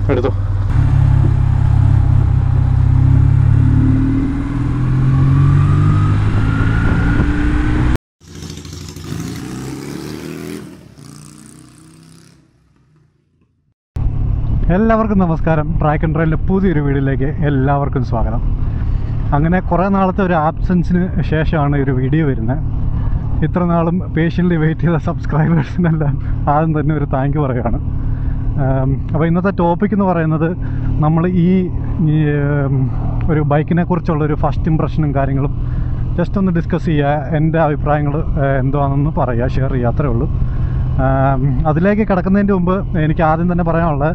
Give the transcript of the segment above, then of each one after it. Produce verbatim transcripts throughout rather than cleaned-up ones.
എടുത്തു. എല്ലാവർക്കും നമസ്കാരം. ട്രാക്ക് ആൻഡ് ട്രെയിനിൻ്റെ പുതിയൊരു വീഡിയോയിലേക്ക് എല്ലാവർക്കും സ്വാഗതം. അങ്ങനെ കുറേ നാളത്തെ ഒരു ആബ്സെൻസിന് ശേഷമാണ് ഒരു വീഡിയോ വരുന്നത്. ഇത്ര നാളും പേഷ്യൻ്റ്ലി വെയിറ്റ് ചെയ്ത സബ്സ്ക്രൈബേഴ്സിനെല്ലാം ആദ്യം തന്നെ ഒരു താങ്ക് യു പറയുകയാണ്. അപ്പോൾ ഇന്നത്തെ ടോപ്പിക് എന്ന് പറയുന്നത് നമ്മൾ ഈ ഒരു ബൈക്കിനെ കുറിച്ചുള്ളൊരു ഫസ്റ്റ് ഇംപ്രഷനും കാര്യങ്ങളും ജസ്റ്റ് ഒന്ന് ഡിസ്കസ് ചെയ്യുക, എൻ്റെ അഭിപ്രായങ്ങൾ എന്താണെന്ന് പറയുക, ഷെയർ ചെയ്യുക, അത്രേ ഉള്ളൂ. അതിലേക്ക് കിടക്കുന്നതിൻ്റെ മുമ്പ് എനിക്ക് ആദ്യം തന്നെ പറയാനുള്ളത്,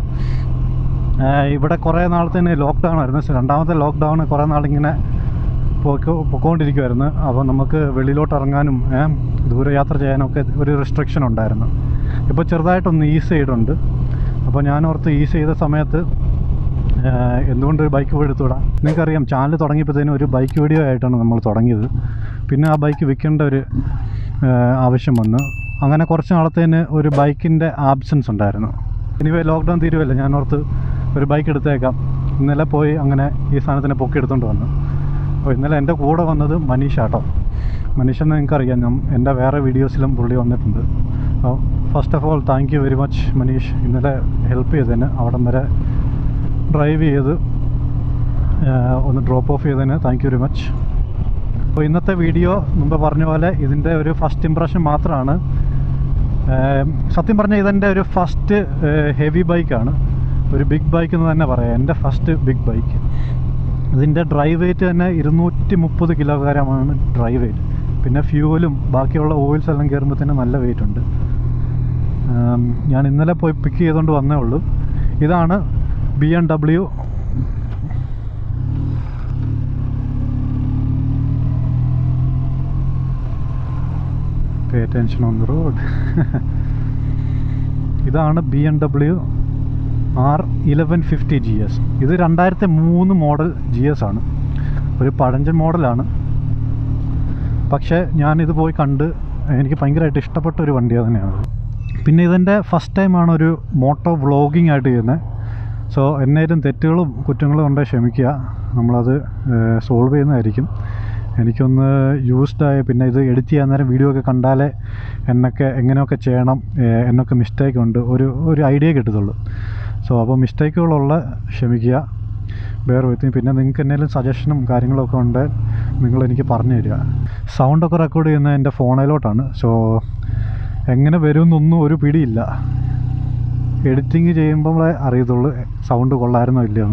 ഇവിടെ കുറേ നാളത്തേന് ലോക്ക്ഡൗൺ ആയിരുന്നു. രണ്ടാമത്തെ ലോക്ക്ഡൗൺ കുറേ നാളിങ്ങനെ പോയിക്കോ പൊയ്ക്കൊണ്ടിരിക്കുമായിരുന്നു. അപ്പോൾ നമുക്ക് വെളിയിലോട്ട് ഇറങ്ങാനും ദൂരയാത്ര ചെയ്യാനൊക്കെ ഒരു റെസ്ട്രിക്ഷൻ ഉണ്ടായിരുന്നു. ഇപ്പോൾ ചെറുതായിട്ടൊന്ന് ഈസ് ചെയ്തിട്ടുണ്ട്. അപ്പോൾ ഞാൻ ഓർത്ത് ഈസ് ചെയ്ത സമയത്ത് എന്തുകൊണ്ട് ഒരു ബൈക്ക് പോയി എടുത്തുവിടാം. നിങ്ങൾക്കറിയാം, ചാനൽ തുടങ്ങിയപ്പോഴത്തേനും ഒരു ബൈക്ക് വീഡിയോ ആയിട്ടാണ് നമ്മൾ തുടങ്ങിയത്. പിന്നെ ആ ബൈക്ക് വിൽക്കേണ്ട ഒരു ആവശ്യം വന്നു. അങ്ങനെ കുറച്ച് നാളത്തേന് ഒരു ബൈക്കിൻ്റെ ആബ്സെൻസ് ഉണ്ടായിരുന്നു. ഇനിവേ ലോക്ക്ഡൗൺ തീരുവല്ല, ഞാൻ ഓർത്ത് ഒരു ബൈക്ക് എടുത്തേക്കാം. ഇന്നലെ പോയി അങ്ങനെ ഈ സാധനത്തിനെ പൊക്കി എടുത്തുകൊണ്ട് വന്നു. അപ്പോൾ ഇന്നലെ എൻ്റെ കൂടെ വന്നത് മനീഷ് ആട്ടോ. മനീഷ് എന്ന് നിങ്ങൾക്കറിയാം, ഞാൻ എൻ്റെ വേറെ വീഡിയോസിലും പുള്ളി വന്നിട്ടുണ്ട്. അപ്പോൾ first of all thank you very much Manish, ഇന്നലെ ഹെൽപ്പ് ചെയ്തതിന്, അവിടം വരെ ഡ്രൈവ് ചെയ്ത് ഒന്ന് ഡ്രോപ്പ് ഓഫ് ചെയ്തതിന് താങ്ക് യു വെരി മച്ച്. അപ്പോൾ ഇന്നത്തെ വീഡിയോ മുമ്പ് പറഞ്ഞ പോലെ ഇതിൻ്റെ ഒരു ഫസ്റ്റ് ഇംപ്രഷൻ മാത്രമാണ്. സത്യം പറഞ്ഞാൽ ഇതെൻ്റെ ഒരു ഫസ്റ്റ് ഹെവി ബൈക്കാണ്, ഒരു ബിഗ് ബൈക്ക് എന്ന് തന്നെ പറയാം. എൻ്റെ ഫസ്റ്റ് ബിഗ് ബൈക്ക്. ഇതിൻ്റെ ഡ്രൈവ് വെയ്റ്റ് തന്നെ ഇരുന്നൂറ്റി മുപ്പത് കിലോഗ്രാമാണ് ഡ്രൈവ് വെയ്റ്റ്. പിന്നെ ഫ്യൂവലും ബാക്കിയുള്ള ഓയിൽസ് എല്ലാം കയറുമ്പോൾ തന്നെ നല്ല വെയിറ്റ് ഉണ്ട്. ഞാൻ ഇന്നലെ പോയി പിക്ക് ചെയ്തുകൊണ്ട് വന്നേ ഉള്ളൂ. ഇതാണ് B M W pay attention on the road. ഇതാണ് B M W R eleven fifty G S. ഇത് രണ്ടായിരത്തി മൂന്ന് മോഡൽ ജി എസ് ആണ്, ഒരു പഴഞ്ചൻ മോഡലാണ്. പക്ഷേ ഞാനിത് പോയി കണ്ട് എനിക്ക് ഭയങ്കരമായിട്ട് ഇഷ്ടപ്പെട്ട ഒരു വണ്ടി തന്നെയാണ്. പിന്നെ ഇതെൻ്റെ ഫസ്റ്റ് ടൈമാണ് ഒരു മോട്ടോ വ്ളോഗിങ് ആയിട്ട് ചെയ്യുന്നത്. സോ എന്നേലും തെറ്റുകളും കുറ്റങ്ങളും ഉണ്ടെങ്കിൽ ക്ഷമിക്കുക, നമ്മളത് സോൾവ് ചെയ്യുന്നതായിരിക്കും. എനിക്കൊന്ന് യൂസ്ഡായ, പിന്നെ ഇത് എഡിറ്റ് ചെയ്യാൻ നേരം വീഡിയോ ഒക്കെ കണ്ടാലേ എന്നൊക്കെ എങ്ങനെയൊക്കെ ചെയ്യണം, എന്നൊക്കെ മിസ്റ്റേക്ക് ഉണ്ട്, ഒരു ഒരു ഐഡിയ കിട്ടത്തുള്ളൂ. സോ അപ്പോൾ മിസ്റ്റേക്കുകളുള്ള ക്ഷമിക്കുക, വേറെ വിത്ത്. പിന്നെ നിങ്ങൾക്ക് എന്തെങ്കിലും സജഷനും കാര്യങ്ങളൊക്കെ ഉണ്ട്, നിങ്ങളെനിക്ക് പറഞ്ഞു തരിക. സൗണ്ടൊക്കെ റെക്കോർഡ് ചെയ്യുന്നത് എൻ്റെ ഫോണിലോട്ടാണ്. സോ എങ്ങനെ വരുമെന്നൊന്നും ഒരു പിടിയില്ല. എഡിറ്റിങ് ചെയ്യുമ്പോഴേ അറിയത്തുള്ളൂ സൗണ്ട് കൊള്ളായിരുന്നോ ഇല്ലയോ.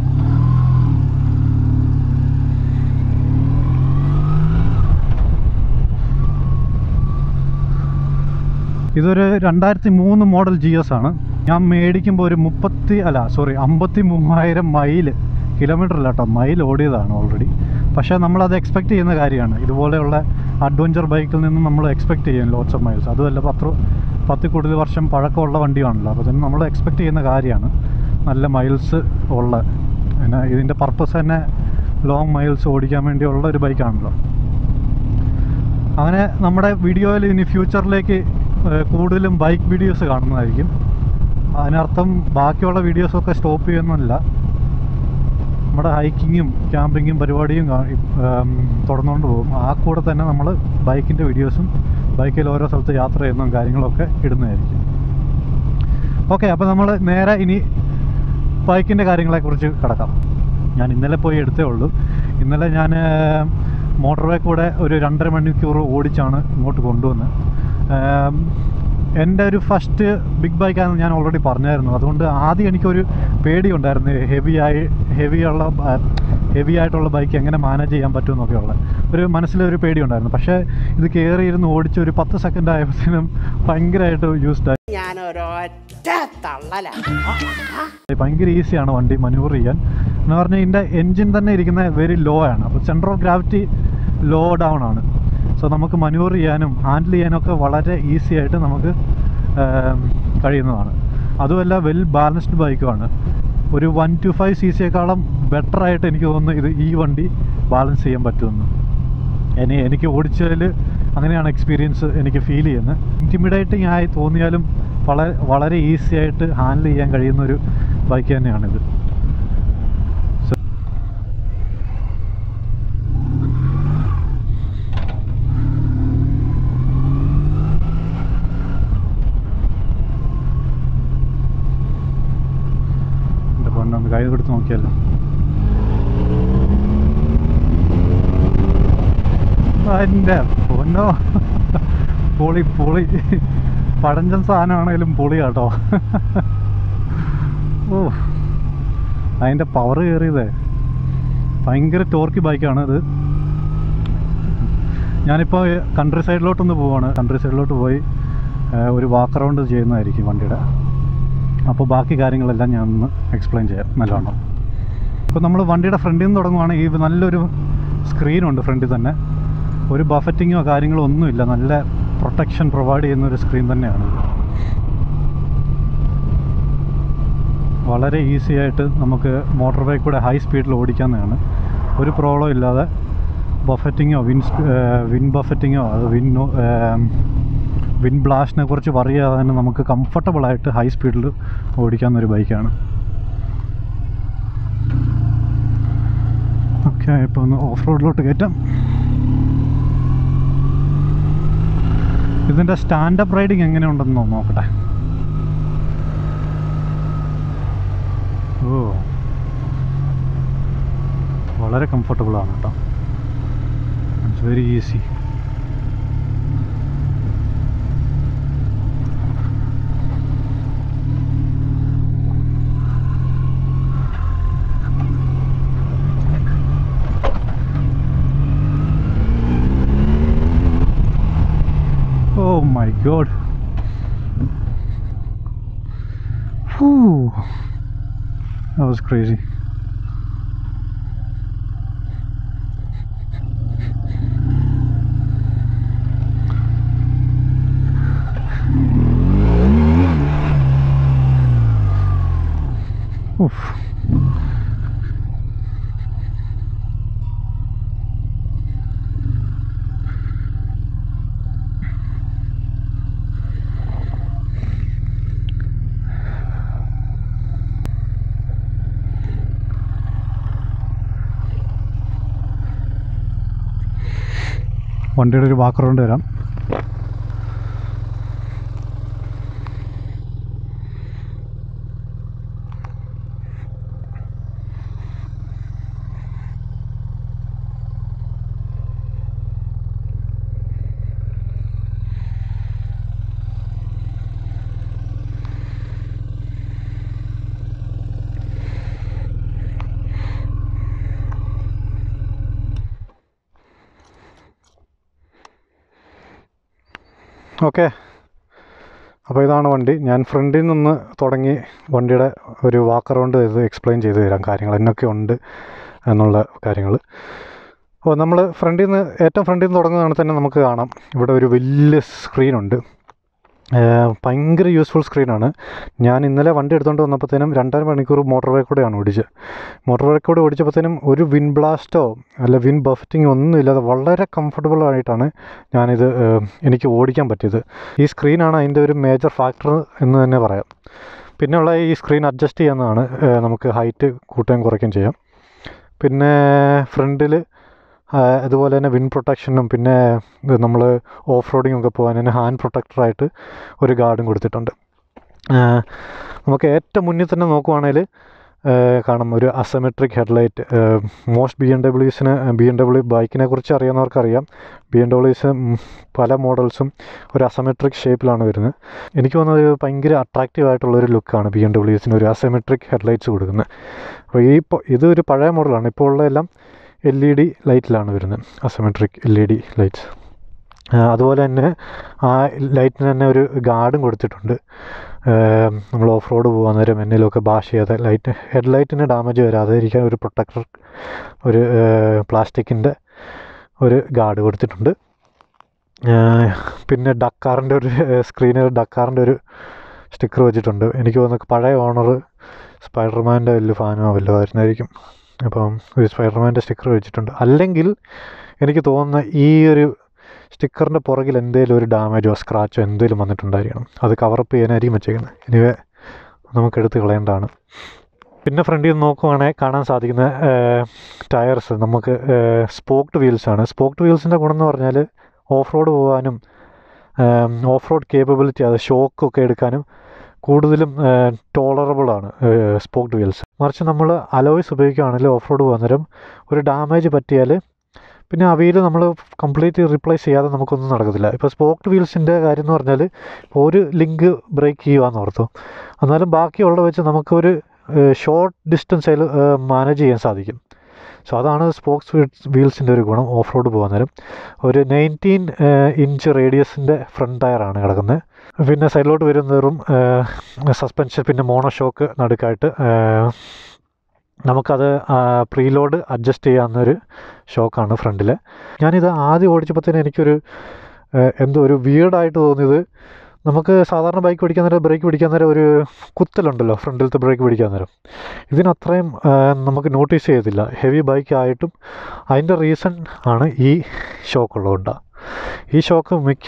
ഇതൊരു രണ്ടായിരത്തി മൂന്ന് മോഡൽ ജി എസ് ആണ്. ഞാൻ മേടിക്കുമ്പോൾ ഒരു മുപ്പത്തി അല്ല സോറി അമ്പത്തി മൂവായിരം മൈൽ കിലോമീറ്റർ അല്ല കേട്ടോ, മൈൽ ഓടിയതാണ് ഓൾറെഡി. പക്ഷേ നമ്മളത് എക്സ്പെക്റ്റ് ചെയ്യുന്ന കാര്യമാണ്. ഇതുപോലെയുള്ള അഡ്വഞ്ചർ ബൈക്കിൽ നിന്ന് നമ്മൾ എക്സ്പെക്റ്റ് ചെയ്യും ലോട്ട്സ് ഓഫ് മൈൽസ്. അതുമല്ല പത്ത് പത്ത് കൂടുതൽ വർഷം പഴക്കമുള്ള വണ്ടിയാണല്ലോ, അപ്പോൾ തന്നെ നമ്മൾ എക്സ്പെക്റ്റ് ചെയ്യുന്ന കാര്യമാണ് നല്ല മൈൽസ് ഉള്ള. പിന്നെ ഇതിൻ്റെ പർപ്പസ് തന്നെ ലോങ് മൈൽസ് ഓടിക്കാൻ വേണ്ടിയുള്ള ഒരു ബൈക്കാണല്ലോ. അങ്ങനെ നമ്മുടെ വീഡിയോയിൽ ഇനി ഫ്യൂച്ചറിലേക്ക് കൂടുതലും ബൈക്ക് വീഡിയോസ് കാണുന്നതായിരിക്കും. അതിനർത്ഥം ബാക്കിയുള്ള വീഡിയോസൊക്കെ സ്റ്റോപ്പ് ചെയ്യുന്നില്ല. നമ്മുടെ ഹൈക്കിങ്ങും ക്യാമ്പിങ്ങും പരിപാടിയും തുടർന്നുകൊണ്ട് പോകും. ആ കൂടെ തന്നെ നമ്മൾ ബൈക്കിൻ്റെ വീഡിയോസും ബൈക്കിൽ ഓരോ സ്ഥലത്ത് യാത്ര ചെയ്യുന്നതും കാര്യങ്ങളൊക്കെ ഇടുന്നതായിരിക്കും. ഓക്കെ, അപ്പോൾ നമ്മൾ നേരെ ഇനി ബൈക്കിൻ്റെ കാര്യങ്ങളെക്കുറിച്ച് കിടക്കാം. ഞാൻ ഇന്നലെ പോയി എടുത്തേ ഉള്ളൂ. ഇന്നലെ ഞാൻ മോട്ടോർ വേ കൂടെ ഒരു രണ്ടര മണിക്കൂർ ഓടിച്ചാണ് ഇങ്ങോട്ട് കൊണ്ടുവന്നത്. എൻ്റെ ഒരു ഫസ്റ്റ് ബിഗ് ബൈക്കാണെന്ന് ഞാൻ ഓൾറെഡി പറഞ്ഞായിരുന്നു. അതുകൊണ്ട് ആദ്യം എനിക്കൊരു പേടിയുണ്ടായിരുന്നു, ഹെവി ആയി ഹെവിയുള്ള ഹെവി ആയിട്ടുള്ള ബൈക്ക് എങ്ങനെ മാനേജ് ചെയ്യാൻ പറ്റുമെന്നൊക്കെ ഉള്ള ഒരു മനസ്സിലൊരു പേടിയുണ്ടായിരുന്നു. പക്ഷേ ഇത് കയറിയിരുന്ന് ഓടിച്ച് ഒരു പത്ത് സെക്കൻഡ് ആയപ്പോഴത്തേനും ഭയങ്കരമായിട്ട് യൂസ്ഡായി. ഭയങ്കര ഈസിയാണ് വണ്ടി മനൂവർ ചെയ്യാൻ. എന്ന് പറഞ്ഞാൽ ഇതിൻ്റെ എൻജിൻ തന്നെ ഇരിക്കുന്ന വെരി ലോ ആണ്. അപ്പോൾ centre of gravity low down ആണ്. സോ നമുക്ക് മനൂവർ ചെയ്യാനും ഹാൻഡിൽ ചെയ്യാനൊക്കെ വളരെ ഈസി ആയിട്ട് നമുക്ക് കഴിയുന്നതാണ്. അതുമല്ല വെൽ ബാലൻസ്ഡ് ബൈക്കുമാണ്. ഒരു വൺ ടു ഫൈവ് സി സിയേക്കാളും ബെറ്ററായിട്ട് എനിക്ക് തോന്നുന്നു ഇത് ഈ വണ്ടി ബാലൻസ് ചെയ്യാൻ പറ്റുമെന്ന്. ഇനി എനിക്ക് ഓടിച്ചതിൽ അങ്ങനെയാണ് എക്സ്പീരിയൻസ് എനിക്ക് ഫീൽ ചെയ്യുന്നത്. ഇൻറ്റിമിഡേറ്റിംഗ് ആയി തോന്നിയാലും വളരെ വളരെ ഈസി ആയിട്ട് ഹാൻഡിൽ ചെയ്യാൻ കഴിയുന്നൊരു ബൈക്ക് തന്നെയാണിത്. എൻ്റെ പൊന്നൊന്ന് കൈ കൊടുത്ത് നോക്കിയല്ലോ. എൻ്റെ പൊന്നോ, പൊളി പൊളി. പഴഞ്ചൻ സാധനമാണെങ്കിലും പൊളി കേട്ടോ. ഓ, അതിൻ്റെ പവർ കയറിയതേ. ഭയങ്കര ടോർക്കി ബൈക്കാണ് ഇത്. ഞാനിപ്പോൾ കൺട്രി സൈഡിലോട്ടൊന്ന് പോവാണ്. കൺട്രി സൈഡിലോട്ട് പോയി ഒരു വാക്ക് അറൗണ്ട് ചെയ്യുന്നതായിരിക്കും വണ്ടിയുടെ. അപ്പോൾ ബാക്കി കാര്യങ്ങളെല്ലാം ഞാൻ ഒന്ന് എക്സ്പ്ലെയിൻ ചെയ്യാം നല്ലോണം. ഇപ്പോൾ നമ്മൾ വണ്ടിയുടെ ഫ്രണ്ടിൽ നിന്ന് തുടങ്ങുവാണെങ്കിൽ നല്ലൊരു സ്ക്രീനുണ്ട് ഫ്രണ്ടിൽ തന്നെ. ഒരു ബഫറ്റിങ്ങോ കാര്യങ്ങളോ ഒന്നുമില്ല. നല്ല പ്രൊട്ടക്ഷൻ പ്രൊവൈഡ് ചെയ്യുന്നൊരു സ്ക്രീൻ തന്നെയാണ്. വളരെ ഈസി ആയിട്ട് നമുക്ക് മോട്ടോർ ബൈക്ക് കൂടെ ഹൈ സ്പീഡിൽ ഓടിക്കാവുന്നതാണ്. ഒരു പ്രോബ്ലം ഇല്ലാതെ. ബഫറ്റിങ്ങോ വിൻ വിൻ ബഫറ്റിങ്ങോ അത് വിൻ വിൻ ബ്ലാസ്റ്റിനെ കുറിച്ച് പറയാതെ തന്നെ നമുക്ക് കംഫർട്ടബിളായിട്ട് ഹൈ സ്പീഡിൽ ഓടിക്കാവുന്നൊരു ബൈക്കാണ്. ഓക്കെ, ഇപ്പോൾ ഒന്ന് ഓഫ് റോഡിലോട്ട് കയറ്റാം. ഇതിൻ്റെ സ്റ്റാൻഡപ്പ് റൈഡിങ് എങ്ങനെയുണ്ടെന്ന് നോക്കട്ടെ. ഓ, വളരെ കംഫർട്ടബിളാണ് കേട്ടോ. It's very easy. Oh my god. Whew. That was crazy. Oof. വണ്ടിയുടെ ഒരു വാക്ക് അറൗണ്ട് വരാം. ഓക്കെ, അപ്പോൾ ഇതാണ് വണ്ടി. ഞാൻ ഫ്രണ്ടിൽ നിന്ന് തുടങ്ങി വണ്ടിയുടെ ഒരു വാക്ക് അറൗണ്ട് ഇത് എക്സ്പ്ലെയിൻ ചെയ്ത് തരാം കാര്യങ്ങൾ എന്നൊക്കെ ഉണ്ട് എന്നുള്ള കാര്യങ്ങൾ. അപ്പോൾ നമ്മൾ ഫ്രണ്ടിൽ നിന്ന് ഏറ്റവും ഫ്രണ്ടിൽ നിന്ന് തുടങ്ങുന്നതാണ് തന്നെ നമുക്ക് കാണാം ഇവിടെ ഒരു വലിയ സ്ക്രീനുണ്ട്. ഭയങ്കര യൂസ്ഫുൾ സ്ക്രീനാണ്. ഞാൻ ഇന്നലെ വണ്ടി എടുത്തുകൊണ്ട് വന്നപ്പോഴത്തേനും രണ്ടര മണിക്കൂർ മോട്ടോർ ബൈക്കൂടെയാണ് ഓടിച്ചത്. മോട്ടോർ ബൈക്കൂടെ ഓടിച്ചപ്പോഴത്തേനും ഒരു വിൻ ബ്ലാസ്റ്റോ അല്ല വിൻ ബഫറ്റിങ്ങോ ഒന്നും ഇല്ലാതെ വളരെ കംഫർട്ടബിളായിട്ടാണ് ഞാനിത് എനിക്ക് ഓടിക്കാൻ പറ്റിയത്. ഈ സ്ക്രീനാണ് അതിൻ്റെ ഒരു മേജർ ഫാക്ടർ എന്ന് തന്നെ പറയാം. പിന്നെയുള്ള ഈ സ്ക്രീൻ അഡ്ജസ്റ്റ് ചെയ്യാവുന്നതാണ്. നമുക്ക് ഹൈറ്റ് കൂട്ടുകയും കുറയ്ക്കുകയും ചെയ്യാം. പിന്നെ ഫ്രണ്ടിൽ അതുപോലെ തന്നെ വിൻ പ്രൊട്ടക്ഷനും പിന്നെ നമ്മൾ ഓഫ് റോഡിങ് ഒക്കെ പോകാൻ തന്നെ ഹാൻഡ് പ്രൊട്ടക്ടറായിട്ട് ഒരു ഗാർഡും കൊടുത്തിട്ടുണ്ട്. നമുക്ക് ഏറ്റവും മുന്നിൽ തന്നെ നോക്കുവാണെങ്കിൽ കാണാം ഒരു asymmetric headlight. Most B M ഡബ്ല്യൂസിന് ബി എം ഡബ്ല്യു ബൈക്കിനെ കുറിച്ച് അറിയാവുന്നവർക്കറിയാം, ബി എം ഡബ്ല്യൂസ് പല മോഡൽസും ഒരു അസമെട്രിക് ഷേപ്പിലാണ് വരുന്നത്. എനിക്ക് തോന്നുന്നത് ഭയങ്കര അട്രാക്റ്റീവ് ആയിട്ടുള്ളൊരു ലുക്കാണ് ബി എം ഡബ്ല്യൂസിന് ഒരു അസമെട്രിക് ഹെഡ്ലൈറ്റ്സ് കൊടുക്കുന്നത്. അപ്പോൾ ഈ ഇതൊരു പഴയ മോഡലാണ്. ഇപ്പോൾ ഉള്ളതെല്ലാം എൽ ഇ ഡി ലൈറ്റിലാണ് വരുന്നത്, asymmetric L E D lights. അതുപോലെ തന്നെ ആ ലൈറ്റിന് തന്നെ ഒരു ഗാർഡും കൊടുത്തിട്ടുണ്ട്. നമ്മൾ ഓഫ് റോഡ് പോകാൻ നേരം എന്നിലൊക്കെ ബാഷ് ചെയ്യാതെ ലൈറ്റ് ഹെഡ് ലൈറ്റിന് ഡാമേജ് വരാതെ ഇരിക്കാൻ ഒരു പ്രൊട്ടക്ടർ, ഒരു പ്ലാസ്റ്റിക്കിൻ്റെ ഒരു ഗാർഡ് കൊടുത്തിട്ടുണ്ട്. പിന്നെ ഡക്കാറിൻ്റെ ഒരു സ്ക്രീനിൽ ഡക്കാറിൻ്റെ ഒരു സ്റ്റിക്കർ വെച്ചിട്ടുണ്ട്. എനിക്ക് തോന്നുന്നു പഴയ ഓണർ സ്പൈഡർമാൻ്റെ വലിയ ഫാനോ വല്ലതും ആയിരുന്നായിരിക്കും. അപ്പം ഒരു സ്പൈഡർമാൻ്റെ സ്റ്റിക്കർ വെച്ചിട്ടുണ്ട്. അല്ലെങ്കിൽ എനിക്ക് തോന്നുന്ന ഈ ഒരു സ്റ്റിക്കറിൻ്റെ പുറകിൽ എന്തെങ്കിലും ഒരു ഡാമേജോ സ്ക്രാച്ചോ എന്തെങ്കിലും വന്നിട്ടുണ്ടായിരിക്കണം. അത് കവറപ്പ് ചെയ്യാനായിരിക്കും വെച്ചേക്കുന്നത്. എനിവേ നമുക്കെടുത്ത് കളയേണ്ടതാണ്. പിന്നെ ഫ്രണ്ടിൽ നിന്ന് നോക്കുവാണെങ്കിൽ കാണാൻ സാധിക്കുന്ന ടയർസ് നമുക്ക് സ്പോക്ഡ് വീൽസാണ്. സ്പോക്ഡ് വീൽസിൻ്റെ ഗുണം എന്ന് പറഞ്ഞാൽ ഓഫ് റോഡ് പോകാനും ഓഫ് റോഡ് കേപ്പബിലിറ്റി, അത് ഷോക്കൊക്കെ എടുക്കാനും കൂടുതലും ടോളറബിളാണ് സ്പോക്ഡ് വീൽസ്. മറിച്ച് നമ്മൾ അലോയ്സ് ഉപയോഗിക്കുകയാണെങ്കിൽ ഓഫ് റോഡ് പോകാൻ നേരം ഒരു ഡാമേജ് പറ്റിയാൽ പിന്നെ ആ വീല് നമ്മൾ കംപ്ലീറ്റ്ലി റീപ്ലേസ് ചെയ്യാതെ നമുക്കൊന്നും നടക്കത്തില്ല. ഇപ്പോൾ സ്പോക്ഡ് വീൽസിൻ്റെ കാര്യം എന്ന് പറഞ്ഞാൽ ഒരു ലിങ്ക് ബ്രേക്ക് ചെയ്യുകയെന്ന് ഓർത്തു, എന്നാലും ബാക്കിയുള്ള വെച്ച് നമുക്കൊരു ഷോർട്ട് ഡിസ്റ്റൻസ് അതിൽ മാനേജ് ചെയ്യാൻ സാധിക്കും. സോ അതാണ് സ്പോക്സ് വീൽസിൻ്റെ ഒരു ഗുണം ഓഫ് റോഡ് പോകാൻ നേരം. ഒരു നയൻറ്റീൻ ഇഞ്ച് റേഡിയസിൻ്റെ ഫ്രണ്ട് ടയറാണ് കിടക്കുന്നത്. പിന്നെ സൈഡിലോട്ട് വരുന്നതും സസ്പെൻഷൻ പിന്നെ മോണോഷോക്ക് നടുക്കായിട്ട് നമുക്കത് പ്രീലോഡ് അഡ്ജസ്റ്റ് ചെയ്യാവുന്നൊരു ഷോക്കാണ് ഫ്രണ്ടിൽ. ഞാനിത് ആദ്യം ഓടിച്ചപ്പോഴത്തേനും എനിക്കൊരു എന്തോ ഒരു വിയേർഡായിട്ട് തോന്നിയത്, നമുക്ക് സാധാരണ ബൈക്ക് പിടിക്കാൻ നേരം ബ്രേക്ക് പിടിക്കാൻ നേരം ഒരു കുത്തലുണ്ടല്ലോ ഫ്രണ്ടിലത്തെ ബ്രേക്ക് പിടിക്കാൻ നേരം, ഇതിനത്രയും നമുക്ക് നോട്ടീസ് ചെയ്തില്ല ഹെവി ബൈക്ക് ആയിട്ടും. അതിൻ്റെ റീസൺ ആണ് ഈ ഷോക്കുള്ളതുകൊണ്ടാണ്. ഈ ഷോക്ക് മിക്ക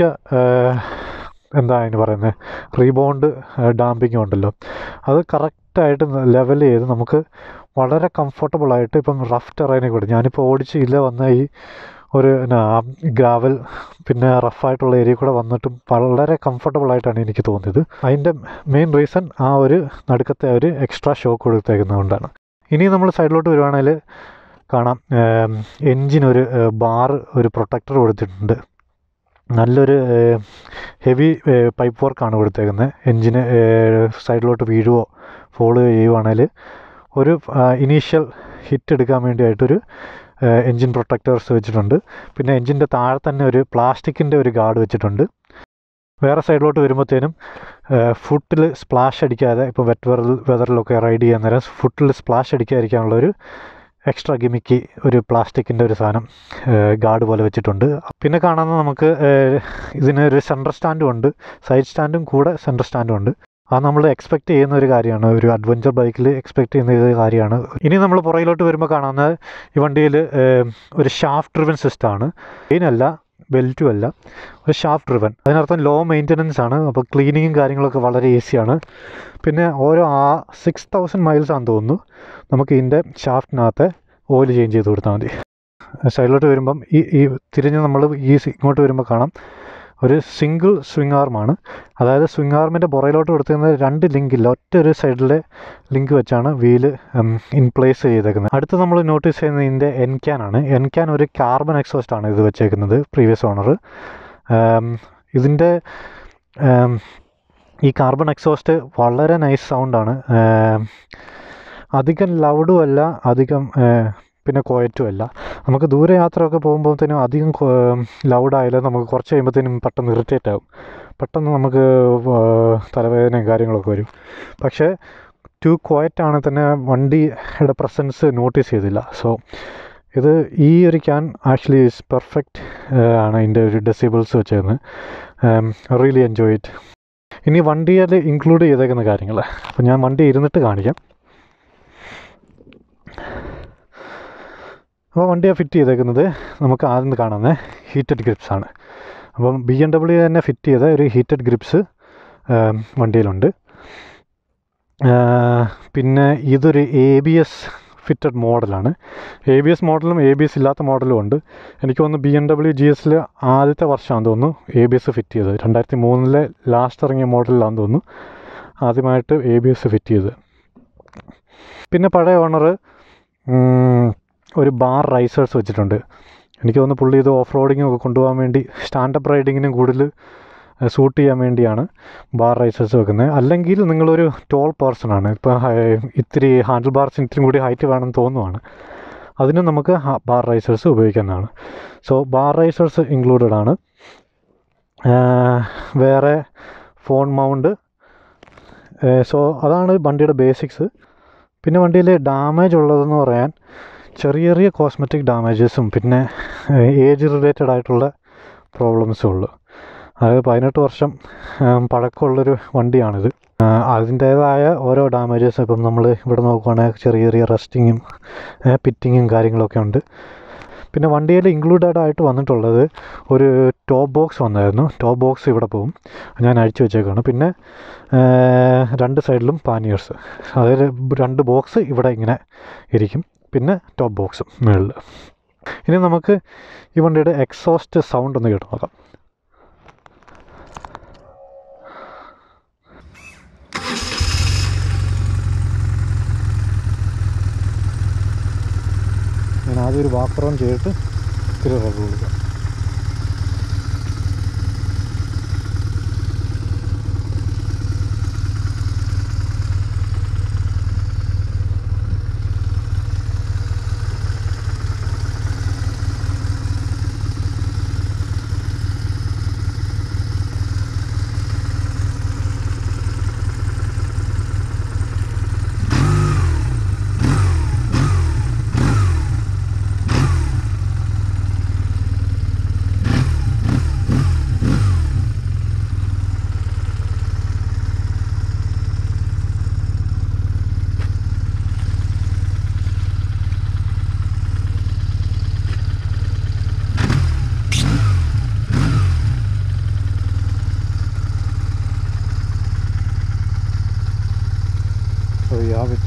എന്താ അതിന് പറയുന്നത് റീബൗണ്ട് ഡാമ്പിങ് ഉണ്ടല്ലോ, അത് കറക്റ്റായിട്ട് ലെവൽ ചെയ്ത് നമുക്ക് വളരെ കംഫർട്ടബിളായിട്ട് ഇപ്പം റഫ് ടെറൈനെ കൂടി ഞാനിപ്പോൾ ഓടിച്ചില്ല വന്ന ഈ ഒരു ഗ്രാവൽ പിന്നെ റഫായിട്ടുള്ള ഏരിയ കൂടെ വന്നിട്ടും വളരെ കംഫർട്ടബിളായിട്ടാണ് എനിക്ക് തോന്നിയത്. അതിൻ്റെ മെയിൻ റീസൺ ആ ഒരു നടുക്കത്തെ ഒരു എക്സ്ട്രാ ഷോക്ക് കൊടുത്തേക്കുന്നതുകൊണ്ടാണ്. ഇനി നമ്മൾ സൈഡിലോട്ട് വരുവാണെങ്കിൽ കാണാം എൻജിനൊരു ബാറ് ഒരു പ്രൊട്ടക്ടർ കൊടുത്തിട്ടുണ്ട്. നല്ലൊരു ഹെവി പൈപ്പ് വർക്കാണ് കൊടുത്തേക്കുന്നത്. എൻജിന് സൈഡിലോട്ട് വീഴുവോ ഫോളോ ചെയ്യുവാണെങ്കിൽ ഒരു ഇനീഷ്യൽ ഹിറ്റ് എടുക്കാൻ വേണ്ടിയായിട്ടൊരു എൻജിൻ പ്രൊട്ടക്ടേഴ്സ് വെച്ചിട്ടുണ്ട്. പിന്നെ എൻജിൻ്റെ താഴെ തന്നെ ഒരു പ്ലാസ്റ്റിക്കിൻ്റെ ഒരു ഗാർഡ് വെച്ചിട്ടുണ്ട്. വേറെ സൈഡിലോട്ട് വരുമ്പോഴത്തേനും ഫുട്ടിൽ സ്പ്ലാഷ് അടിക്കാതെ ഇപ്പോൾ വെറ്റ് വെതറിൽ വെതറിലൊക്കെ റൈഡ് ചെയ്യാൻ നേരം ഫുട്ടിൽ സ്പ്ലാഷ് അടിക്കാതിരിക്കാനുള്ളൊരു എക്സ്ട്രാ ഗിമിക്കി ഒരു പ്ലാസ്റ്റിക്കിൻ്റെ ഒരു സാധനം ഗാർഡ് പോലെ വെച്ചിട്ടുണ്ട്. പിന്നെ കാണാവുന്ന നമുക്ക് ഇതിനൊരു സെൻറ്റർ സ്റ്റാൻഡും ഉണ്ട്, സൈഡ് സ്റ്റാൻഡും കൂടെ സെൻറ്റർ സ്റ്റാൻഡും ഉണ്ട്. അത് നമ്മൾ എക്സ്പെക്റ്റ് ചെയ്യുന്ന ഒരു കാര്യമാണ്, ഒരു അഡ്വഞ്ചർ ബൈക്കിൽ എക്സ്പെക്റ്റ് ചെയ്യുന്ന ഒരു കാര്യമാണ്. ഇനി നമ്മൾ പുറകിലോട്ട് വരുമ്പോൾ കാണാവുന്ന ഈ വണ്ടിയിൽ ഒരു ഷാഫ്റ്റ് ഡ്രിവൻ സിസ്റ്റമാണ്. ചെയിനല്ല ബെൽറ്റും അല്ല, ഒരു ഷാഫ്റ്റ് ഡ്രിവൻ. അതിനർത്ഥം ലോ മെയിൻ്റനൻസ് ആണ്. അപ്പോൾ ക്ലീനിങ്ങും കാര്യങ്ങളൊക്കെ വളരെ ഈസിയാണ്. പിന്നെ ഓരോ ആ സിക്സ് തൗസൻഡ് മൈൽസ് ആണെന്ന് തോന്നുന്നു നമുക്ക് ഇതിൻ്റെ ഷാഫ്റ്റിനകത്ത് ഓയിൽ ചേഞ്ച് ചെയ്ത് കൊടുത്താൽ മതി. സൈഡിലോട്ട് വരുമ്പം ഈ ഈ തിരിഞ്ഞ് നമ്മൾ ഈ ഇങ്ങോട്ട് വരുമ്പോൾ കാണാം ഒരു സിംഗിൾ സ്വിങ് ആർമാണ്. അതായത് സ്വിങ് ആർമിൻ്റെ പുറയിലോട്ട് കൊടുത്തിരുന്നത് രണ്ട് ലിങ്കില്ല, ഒറ്റ ഒരു സൈഡിലെ ലിങ്ക് വെച്ചാണ് വീല് ഇൻ പ്ലേസ് ചെയ്തേക്കുന്നത്. അടുത്ത് നമ്മൾ നോട്ടീസ് ചെയ്യുന്നത് ഇതിൻ്റെ എൻ ക്യാനാണ്. എൻ ക്യാൻ ഒരു കാർബൺ എക്സോസ്റ്റാണ് ഇത് വെച്ചേക്കുന്നത്, പ്രീവിയസ് ഓണർ. ഇതിൻ്റെ ഈ കാർബൺ എക്സോസ്റ്റ് വളരെ നൈസ് സൗണ്ടാണ്. അധികം ലൗഡും അല്ല, അധികം പിന്നെ ക്വയറ്റും അല്ല. നമുക്ക് ദൂരെ യാത്രയൊക്കെ പോകുമ്പോഴത്തേനും അധികം ലൗഡായാലും നമുക്ക് കുറച്ച് കഴിയുമ്പോഴത്തേനും പെട്ടെന്ന് ഇറിറ്റേറ്റ് ആകും, പെട്ടെന്ന് നമുക്ക് തലവേദനയും കാര്യങ്ങളൊക്കെ വരും. പക്ഷേ ടു ക്വയറ്റാണ് തന്നെ വണ്ടിയുടെ പ്രസൻസ് നോട്ടീസ് ചെയ്തില്ല. സോ ഇത് ഈ ഒരു ക്യാൻ ആക്ച്വലി ഈസ് പെർഫെക്റ്റ് ആണ് ഇതിൻ്റെ ഒരു ഡെസിബിൾസ് വെച്ചേക്കുന്നത്. Really enjoy it. ഇനി വണ്ടിയിൽ ഇൻക്ലൂഡ് ചെയ്തേക്കുന്ന കാര്യങ്ങൾ അപ്പോൾ ഞാൻ വണ്ടി ഇരുന്നിട്ട് കാണിക്കാം. അപ്പോൾ വണ്ടിയെ ഫിറ്റ് ചെയ്തേക്കുന്നത് നമുക്ക് ആദ്യം കാണുന്നത് ഹീറ്റഡ് ഗ്രിപ്സ് ആണ്. അപ്പം ബി എം ഡബ്ല്യു തന്നെ ഫിറ്റ് ചെയ്ത ഒരു ഹീറ്റഡ് ഗ്രിപ്സ് വണ്ടിയിലുണ്ട്. പിന്നെ ഇതൊരു എ ബി എസ് ഫിറ്റഡ് മോഡലാണ്. എ ബി എസ് മോഡലും എ ബി എസ് ഇല്ലാത്ത മോഡലും ഉണ്ട്. എനിക്ക് തോന്നുന്നു ബി എം ഡബ്ല്യു ജി എസിൽ ആദ്യത്തെ വർഷമാണെന്ന് തോന്നുന്നു എ ബി എസ് ഫിറ്റ് ചെയ്തത്. രണ്ടായിരത്തി മൂന്നിലെ ലാസ്റ്റ് ഇറങ്ങിയ മോഡലിലാണെന്ന് തോന്നുന്നു ആദ്യമായിട്ട് എ ബി എസ് ഫിറ്റ് ചെയ്തത്. പിന്നെ പഴയ ഓണർ ഒരു ബാർ റൈസേഴ്സ് വെച്ചിട്ടുണ്ട്. എനിക്ക് തോന്നുന്നു പുള്ളി ഇത് ഓഫ് റോഡിങ്ങും ഒക്കെ കൊണ്ടുപോകാൻ വേണ്ടി സ്റ്റാൻഡപ്പ് റൈഡിങ്ങിനും കൂടുതൽ സൂട്ട് ചെയ്യാൻ വേണ്ടിയാണ് ബാർ റൈസേഴ്സ് വെക്കുന്നത്. അല്ലെങ്കിൽ നിങ്ങളൊരു ടോൾ പേഴ്സണാണ്, ഇപ്പോൾ ഇത്തിരി ഹാൻഡിൽ ബാർസിന് ഇത്തിരി കൂടി ഹൈറ്റ് വേണമെന്ന് തോന്നുവാണ്, അതിനും നമുക്ക് ബാർ റൈസേഴ്സ് ഉപയോഗിക്കാവുന്നതാണ്. സോ ബാർ റൈസേഴ്സ് ഇൻക്ലൂഡഡ് ആണ്. വേറെ ഫോൺ മൗണ്ട്. സോ അതാണ് വണ്ടിയുടെ ബേസിക്സ്. പിന്നെ വണ്ടിയിൽ ഡാമേജ് ഉള്ളതെന്ന് പറയാൻ ചെറിയ ചെറിയ കോസ്മെറ്റിക് ഡാമേജസും പിന്നെ ഏജ് റിലേറ്റഡ് ആയിട്ടുള്ള പ്രോബ്ലംസും ഉള്ളു. അതായത് പതിനെട്ട് വർഷം പഴക്കമുള്ളൊരു വണ്ടിയാണിത്. അതിൻ്റേതായ ഓരോ ഡാമേജസും ഇപ്പം നമ്മൾ ഇവിടെ നോക്കുവാണെങ്കിൽ ചെറിയ ചെറിയ റസ്റ്റിങ്ങും പിറ്റിങ്ങും കാര്യങ്ങളൊക്കെ ഉണ്ട്. പിന്നെ വണ്ടിയിൽ ഇൻക്ലൂഡഡ് ആയിട്ട് വന്നിട്ടുള്ളത് ഒരു ടോപ്പ് ബോക്സ് വന്നായിരുന്നു. ടോപ്പ് ബോക്സ് ഇവിടെ പോകും, ഞാൻ അഴിച്ചു വെച്ചേക്കാണ്. പിന്നെ രണ്ട് സൈഡിലും പാനിയേഴ്സ്, അതായത് രണ്ട് ബോക്സ് ഇവിടെ ഇങ്ങനെ ഇരിക്കും, പിന്നെ ടോപ്പ് ബോക്സും മുകളിൽ. ഇനി നമുക്ക് ഈ വണ്ടിയുടെ എക്സോസ്റ്റ് സൗണ്ട് ഒന്ന് കേട്ട് നോക്കാം. ഞാൻ ആദ്യം ഒരു വാക്കർ ഓൺ ചെയ്തിട്ട് ഇത്തിരി റബ്ബർ കൊടുക്കാം. So you have it.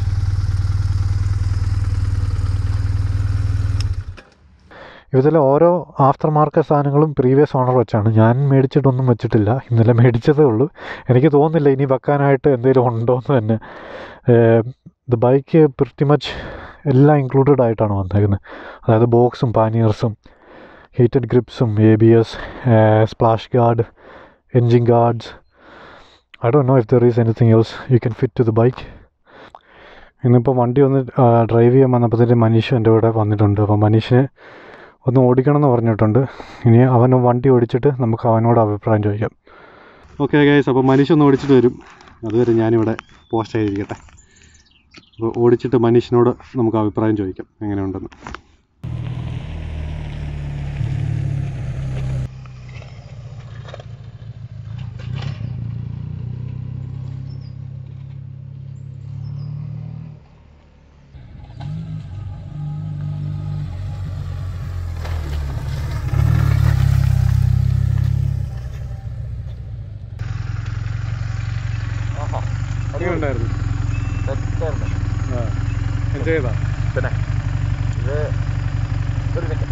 ഇതിലെ ഓരോ ആഫ്റ്റർ മാർക്കറ്റ് സാധനങ്ങളും പ്രീവിയസ് ഓണർ വെച്ചാണ്. ഞാൻ മേടിച്ചിട്ടൊന്നും വെച്ചിട്ടില്ല, ഇന്നലെ മേടിച്ചതേ ഉള്ളൂ. എനിക്ക് തോന്നുന്നില്ല ഇനി വെക്കാനായിട്ട് എന്തെങ്കിലും ഉണ്ടോ എന്ന് തന്നെ. ഇത് ബൈക്ക് പ്രിറ്റി മച്ച് എല്ലാം ഇൻക്ലൂഡഡ് ആയിട്ടാണ് വന്നേക്കുന്നത്. അതായത് ബോക്സും പാനിയേഴ്സും ഹീറ്റഡ് ഗ്രിപ്സും A B S, splash guard, engine guards. I don't know if there is anything else you can fit to the bike. ഇന്നിപ്പോൾ വണ്ടി ഒന്ന് ഡ്രൈവ് ചെയ്യാൻ വന്നപ്പോഴത്തേക്ക് മനീഷ് എൻ്റെ കൂടെ വന്നിട്ടുണ്ട്. അപ്പോൾ മനീഷിനെ ഒന്ന് ഓടിക്കണം എന്ന് പറഞ്ഞിട്ടുണ്ട്. ഇനി അവൻ വണ്ടി ഓടിച്ചിട്ട് നമുക്ക് അവനോട് അഭിപ്രായം ചോദിക്കാം. ഓക്കെ ഗൈസ്, അപ്പോൾ മനീഷ് ഒന്ന് ഓടിച്ചിട്ട് വരും. അതുവരെ ഞാനിവിടെ പോസ്റ്റ് ചെയ്തിരിക്കട്ടെ. അപ്പോൾ ഓടിച്ചിട്ട് മനീഷിനോട് നമുക്ക് അഭിപ്രായം ചോദിക്കാം എങ്ങനെയുണ്ടെന്ന്. ഉണ്ടായിരുന്നു എൻജോയ് ചെയ്താ പിന്നെ ഇത് ഒരു സെക്കൻഡ്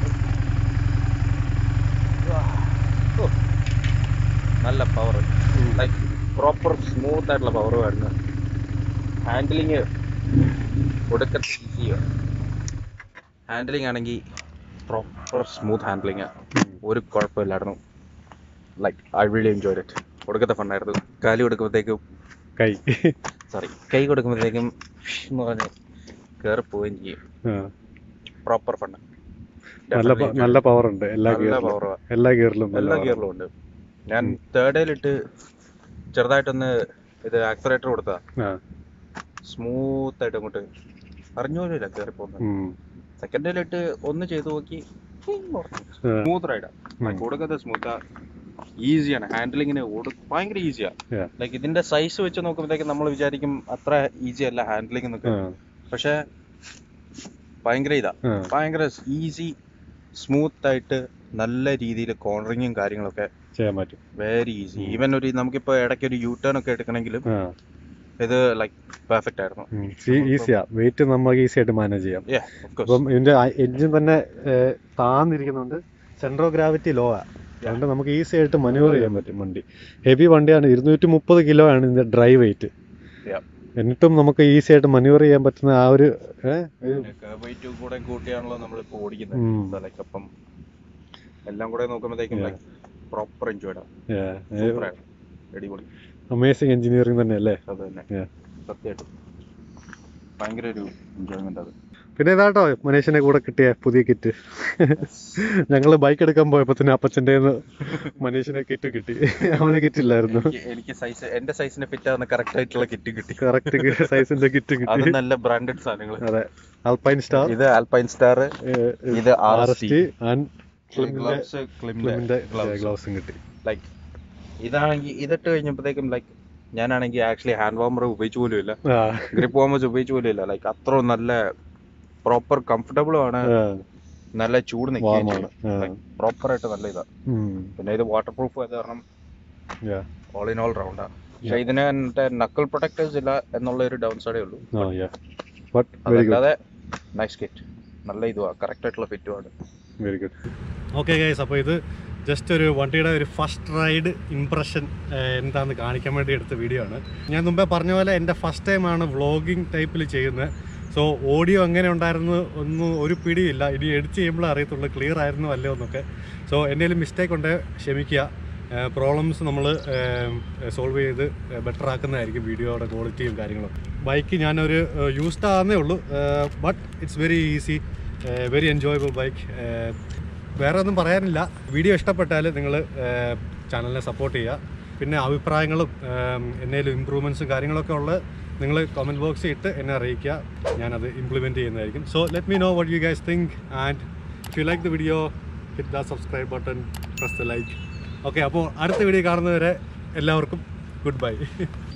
നല്ല പവർ, ലൈക്ക് പ്രോപ്പർ സ്മൂത്ത് ആയിട്ടുള്ള പവർ വരുന്നത്. ഹാൻഡിലിങ് ഒടുക്കത്തെ ഈസിയാണ്. ഹാൻഡിലിംഗ് ആണെങ്കിൽ പ്രോപ്പർ സ്മൂത്ത് ഹാൻഡിലിങ്, ഒരു കുഴപ്പമില്ലായിരുന്നു. Like I really enjoyed it. ഒടുക്കത്തെ ഫണ്ണായിരുന്നു. കാലി കൊടുക്കുമ്പോഴത്തേക്കും കൈ സോറി കൈ കൊടുക്കുമ്പോഴത്തേക്കും എന്ന് പറഞ്ഞ് കയറി പോവുകയും ചെയ്യും. പ്രോപ്പർ ഫണ്ട്, നല്ല പവർ ഉണ്ട് എല്ലാ എല്ലാ ഗിയറിലും എല്ലാ ഗിയറിലും ഉണ്ട്. ഞാൻ തേർഡിലിട്ട് ചെറുതായിട്ടൊന്ന് ഇത് ആക്സലേറ്റർ കൊടുത്താ സ്മൂത്ത് ആയിട്ട് അങ്ങോട്ട് അറിഞ്ഞോലില്ല കയറി പോകുന്നത്. സെക്കൻഡിലിട്ട് ഒന്ന് ചെയ്ത് നോക്കി സ്മൂത്ത് റൈഡാ, കൊടുക്കത്തെ സ്മൂത്താ, ഈസിയാണ്. ഹാൻഡിലിങ്ങിന് ഭയങ്കര ഈസിയാ. ലൈക്ക് ഇതിന്റെ സൈസ് വെച്ച് നോക്കുമ്പോഴത്തേക്കും നമ്മൾ വിചാരിക്കും അത്ര ഈസി അല്ല ഹാൻഡിലിംഗ് എന്നൊക്കെ, പക്ഷെ ഭയങ്കര ഇതാ, ഭയങ്കര ഈസി സ്മൂത്ത് ആയിട്ട് നല്ല രീതിയിൽ കോർണറിങ്ങും കാര്യങ്ങളൊക്കെ ചെയ്യാൻ പറ്റും. Very easy. ഈവൻ ഒരു നമുക്കിപ്പോ ഇടയ്ക്ക് ഒരു യൂ ടേൺ ഒക്കെ എടുക്കണമെങ്കിലും ഇത് ലൈക്ക് പെർഫെക്റ്റ് ആയിരുന്നു. ഈസിയാ, വെയിറ്റ് നമുക്ക് ഈസി ആയിട്ട് മാനേജ് ചെയ്യാം. അപ്പം ഇതിന്റെ എഞ്ചിൻ തന്നെ താന്നിരിക്കുന്നുണ്ട്, സെന്റർ ഓഫ് ഗ്രാവിറ്റി ലോ ആ, അതുകൊണ്ട് നമുക്ക് ഈസി ആയിട്ട് മനൂവർ ചെയ്യാൻ പറ്റും. വണ്ടി ഹെവി വണ്ടിയാണ്, ഇരുന്നൂറ്റി മുപ്പത് കിലോ ആണ് ഇതിന്റെ ഡ്രൈ വെയിറ്റ്. എന്നിട്ടും നമുക്ക് ഈസി ആയിട്ട് മനൂവർ ചെയ്യാൻ പറ്റുന്ന ആ ഒരു വെയിറ്റ് കൂടെ കൂട്ടിയാണല്ലോ നമ്മൾ ഇപ്പോൾ ഓടിക്കുന്നത്. ലൈക്ക് അപ്പം എല്ലാം കൂടെ നോക്കുമ്പോഴത്തേക്കും ലൈക്ക് പ്രോപ്പർ എൻജോയ്ഡ് ആണ്. അടിപൊളി, അമേസിംഗ് എഞ്ചിനീയറിംഗ് തന്നെ അല്ലേ? അത് തന്നെ, സത്യമായിട്ടും ഭയങ്കര ഒരു എൻജോയ്മെന്റ് അത്. പിന്നെ ഇതാട്ടോ മനീഷിനെ കൂടെ കിട്ടിയ പുതിയ കിറ്റ്. ഞങ്ങള് ബൈക്ക് എടുക്കാൻ പോയപ്പോ തന്നെ അപ്പച്ചൻ്റെ മനീഷിനെ കിറ്റ് കിട്ടി, അവന് കിറ്റ് ഇല്ലായിരുന്നു. എനിക്ക് സൈസ് എന്റെ സൈസിനെ ഫിറ്റ് ആവുന്ന കറക്റ്റ് ആയിട്ടുള്ള കിറ്റ് കിട്ടി. കറക്റ്റ് സൈസിന്റെ കിറ്റ് കിട്ടി. നല്ല ബ്രാൻഡഡ് സാധനങ്ങൾ. അതെ, ആൽപൈൻ സ്റ്റാർ, ഇത് ആൽപൈൻ സ്റ്റാർ, ഇത് ആർ എസ് ടി ഗ്ലൗസും കിട്ടി. ലൈക്ക് ഇതാണെങ്കിൽ ഇതിട്ട് കഴിഞ്ഞപ്പോഴത്തേക്കും ലൈക്ക് ഞാനാണെങ്കിൽ ആക്ച്വലി ഹാൻഡ് വാർമർ ഉപയോഗിച്ചു പോലും ഇല്ല, ഗ്രിപ്പ് വാർമേഴ്സ് ഉപയോഗിച്ചു പോലും ഇല്ല. ലൈക്ക് അത്ര നല്ല പ്രോപ്പർ കംഫർട്ടബിളും ആണ്. നല്ല ചൂട് നിൽക്കുകയാണ് പ്രോപ്പർ ആയിട്ട് നല്ല ഇതാ. പിന്നെ ഇത് വാട്ടർ പ്രൂഫ് ആയത് കാരണം ഓൾ ഇൻ ഓൾ റൗണ്ടാ. പക്ഷെ ഇതിന് നക്കിൾ പ്രൊട്ടക്ടേഴ്സ് ഇല്ല എന്നുള്ള ഒരു ഡൗൺ സൈഡേ ഉള്ളൂ. അതല്ലാതെ നൈസ് കിറ്റ്, നല്ല ഇതുവാ, കറക്റ്റ് ആയിട്ടുള്ള ഫിറ്റുമാണ്. Very good. ഓക്കെ ഗൈസ്, അപ്പോൾ ഇത് ജസ്റ്റ് ഒരു വണ്ടിയുടെ ഒരു ഫസ്റ്റ് റൈഡ് ഇംപ്രഷൻ എന്താണെന്ന് കാണിക്കാൻ വേണ്ടി എടുത്ത വീഡിയോ ആണ്. ഞാൻ മുമ്പേ പറഞ്ഞ പോലെ എൻ്റെ ഫസ്റ്റ് ടൈമാണ് വ്ളോഗിങ് ടൈപ്പിൽ ചെയ്യുന്നത്. സോ ഓഡിയോ എങ്ങനെ ഉണ്ടായിരുന്നു ഒന്നും ഒരു പിടിയില്ല. ഇനി എഡിറ്റ് ചെയ്യുമ്പോഴേ അറിയത്തുള്ളൂ ക്ലിയർ ആയിരുന്നു അല്ലോ എന്നൊക്കെ. സോ എന്തെങ്കിലും മിസ്റ്റേക്ക് ഉണ്ടെങ്കിൽ ക്ഷമിക്കുക. പ്രോബ്ലംസ് നമ്മൾ സോൾവ് ചെയ്ത് ബെറ്റർ ആക്കുന്നതായിരിക്കും വീഡിയോയുടെ ക്വാളിറ്റിയും കാര്യങ്ങളും. ബൈക്ക് ഞാനൊരു യൂസ്ഡ് ആകുന്നേ ഉള്ളൂ, but it's very easy, very enjoyable bike. വേറെ ഒന്നും പറയാനില്ല. വീഡിയോ ഇഷ്ടപ്പെട്ടാൽ നിങ്ങൾ ചാനലിനെ സപ്പോർട്ട് ചെയ്യുക. പിന്നെ അഭിപ്രായങ്ങളും എന്തെങ്കിലും ഇമ്പ്രൂവ്മെൻറ്റ്സും കാര്യങ്ങളൊക്കെ ഉള്ള നിങ്ങൾ കമൻറ്റ് ബോക്സിൽ ഇട്ട് എന്നെ അറിയിക്കുക. ഞാനത് ഇംപ്ലിമെൻറ്റ് ചെയ്യുന്നതായിരിക്കും. So let me know what you guys think, and if you like the video hit the subscribe button, press the like. Okay, അപ്പോൾ അടുത്ത വീഡിയോ കാണുന്നവരെ എല്ലാവർക്കും ഗുഡ് ബൈ.